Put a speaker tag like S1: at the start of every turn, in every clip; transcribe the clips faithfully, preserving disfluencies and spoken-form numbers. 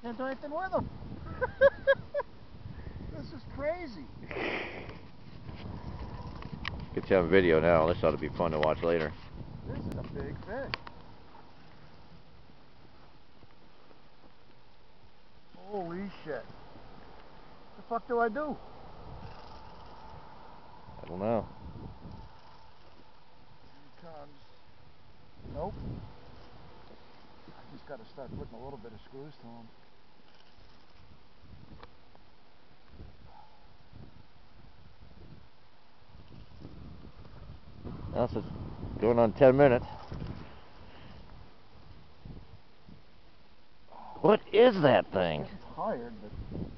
S1: Can't do anything with them. This is crazy.
S2: Get you on video now. This ought to be fun to watch later.
S1: This is a big fish. Holy shit. What the fuck do I do?
S2: I don't know.
S1: Here he comes. Nope. I just gotta start putting a little bit of screws to him.
S2: Now it's going on ten minutes. What is that thing?
S1: I'm tired, but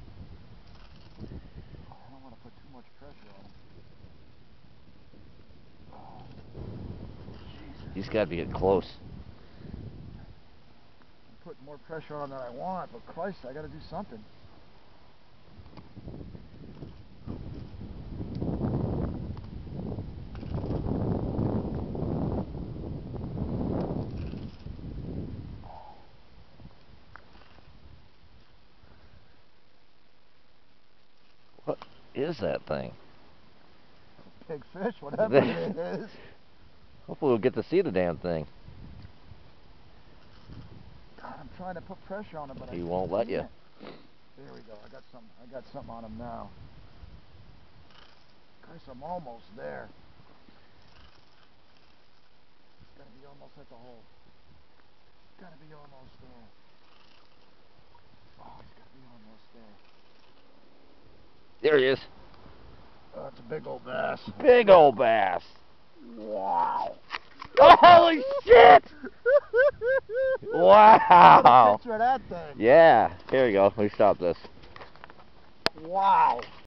S1: I don't want to put too much pressure on him. Oh, Jesus.
S2: He's got to be getting close.
S1: I'm putting more pressure on than I want, but Christ, I got to do something.
S2: What is that thing?
S1: Big fish, whatever it is.
S2: Hopefully we'll get to see the damn thing.
S1: God, I'm trying to put pressure on him, but
S2: he
S1: I
S2: won't let you.
S1: There we go. I got some. I got something on him now. Christ, I'm almost there. It's gotta be almost at the hole. It's gotta be almost there. Oh, he's gotta be almost there.
S2: There he is.
S1: Oh, it's a big old bass.
S2: Big old bass.
S1: Wow.
S2: Oh, holy shit! Wow.
S1: Picture of that thing.
S2: Yeah. Here we go. Let me stop this.
S1: Wow.